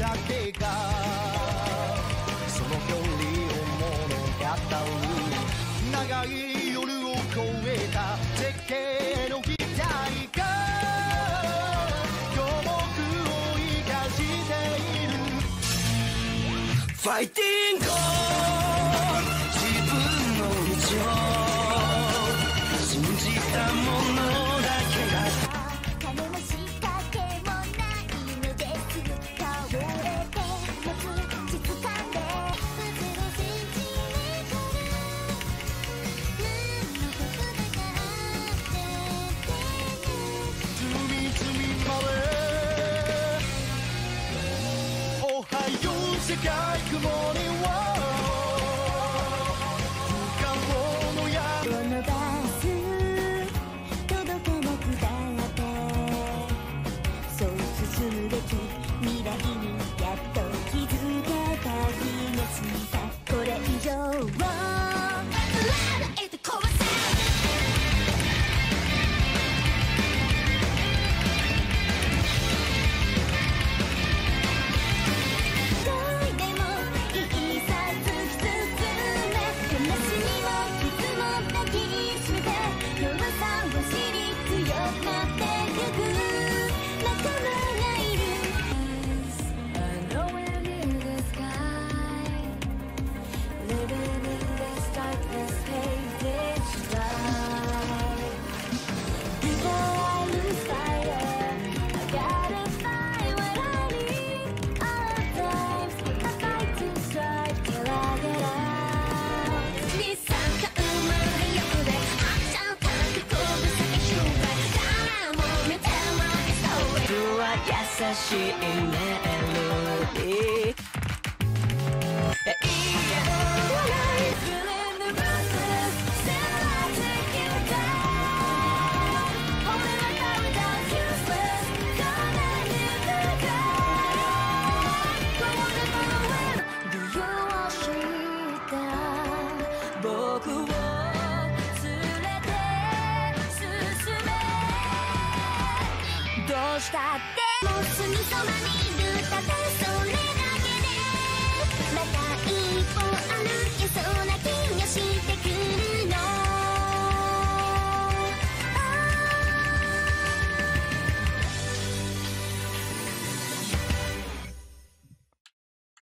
だけがその距離を物語る。長い夜を越えた絶景の期待が今日僕を生かしている。ファイティング自分の道を信じたものだけが金も仕掛けもないのです顔を得て持つ質感で忘れセンチメートル何のことだかって隅々までおはよう世界雲には不可能のやこのバス届かなくだってそう進むべき未来にやっと気づけた気がしたこれ以上を貫いて壊せ恋でもいいさ突き進め悲しみも傷も抱きしめて弱さを知り強くなってゆく仲間がいる I know we're in the sky Living in this darkness hated life Before I lose fire I gotta find what I need All times I fight to strive till I get out 二酸化生まれ欲であっちゃんたくこぶ先周回からも見て my story 僕は優しいメロディー僕を連れて進めどうしたってもうすぐそばにいるたとえそん